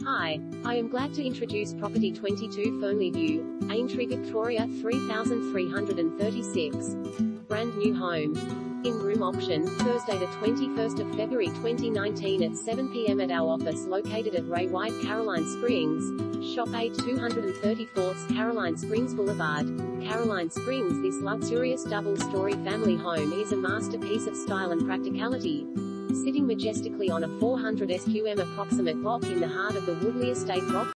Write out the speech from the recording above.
Hi, I am glad to introduce property 22 Fernley View, Aintree Victoria 3336. Brand new home. In room option, Thursday the 21st of February 2019 at 7 p.m. at our office located at Ray White, Caroline Springs. Shop 8234 Caroline Springs Boulevard, Caroline Springs. This luxurious double-story family home is a masterpiece of style and practicality. Sitting majestically on a 400 sqm approximate block in the heart of the Woodley Estate Rock